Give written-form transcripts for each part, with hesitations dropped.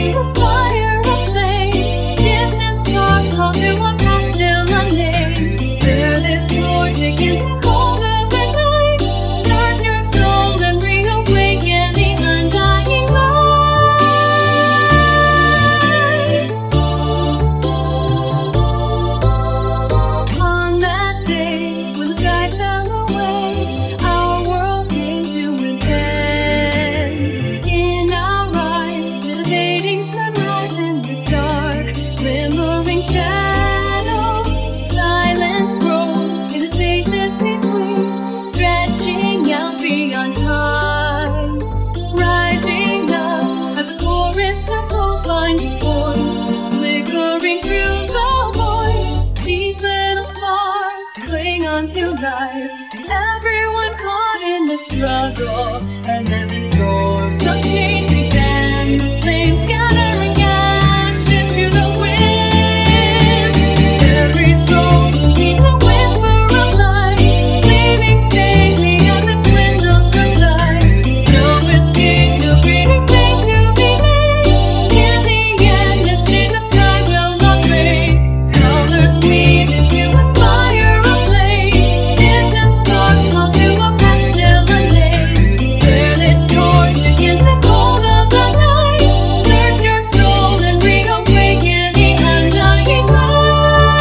into a fire of flame. Distant sparks call to a past still unnamed. Bear this torch against the cold of the night. Search your soul and reawaken the undying light. On that day when the sky fell away, our world came to an end. In our eyes, to the fading sunrise in the dark, glimmering shadows, silence grows in the spaces between, stretching out beyond time. Rising up as a chorus of souls finds a voice, flickering through the void. These little sparks cling on to life, and everyone caught in the struggle. And then the storms of change began, the flames scattering ashes to the wind. Every soul needs a whisper of light, leaving faintly as it dwindles from sight. No escape, no greater fate to be made. In the end, the chains of time will not break. Colors weave into a spire of flame. Distant sparks call to a past still unnamed. Bear this torch against the cold of the night. Search your soul and reawaken the undying light.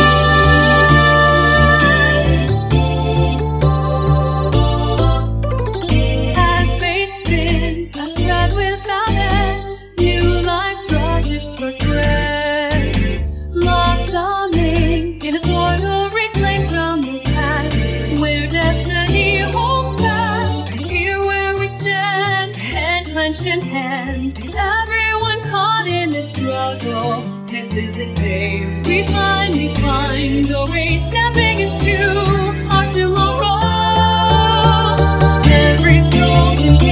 As fate spins a thread without end, new life draws its first breath. Blossoming in a soil reclaimed from the past, where destiny holds fast. Here where we stand, hand clenched in hand, everyone caught in this struggle. This is the day we finally find a way stepping into our tomorrow. Every soul can